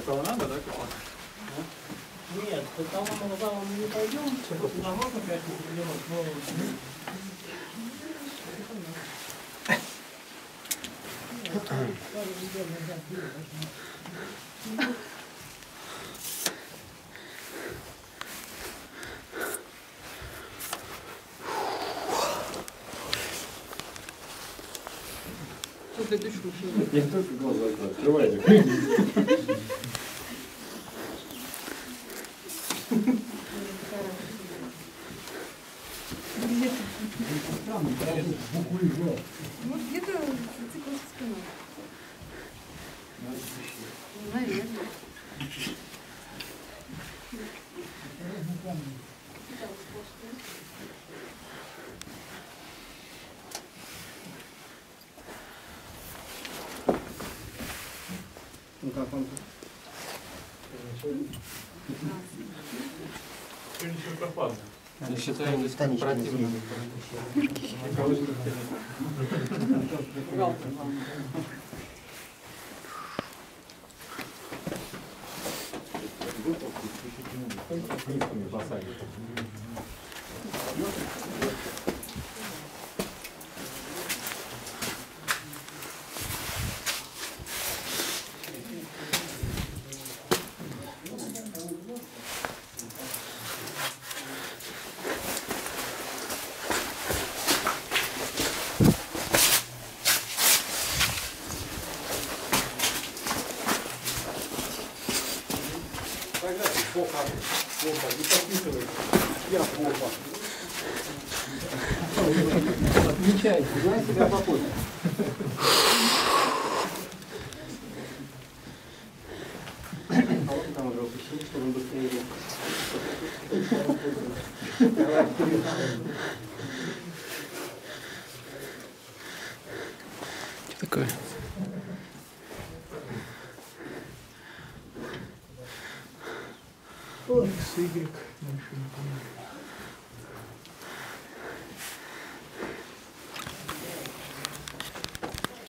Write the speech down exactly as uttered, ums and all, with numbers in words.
около надо, да, какого-то? Нет, там мы залом не пойдем, туда можно пять минут, но... Не только глаза открывайте. Вот где-то цикл спиной. Наверное. Ну как он? Сегодня еще прохладно. Не считаю, здесь корпоративно. Плохо, плохо, не подписывайте. Я плохо. Отмечайте, знай себя покойно. А вот там уже упустил, чтобы он быстрее ехал. Что такое? Ой, с Y.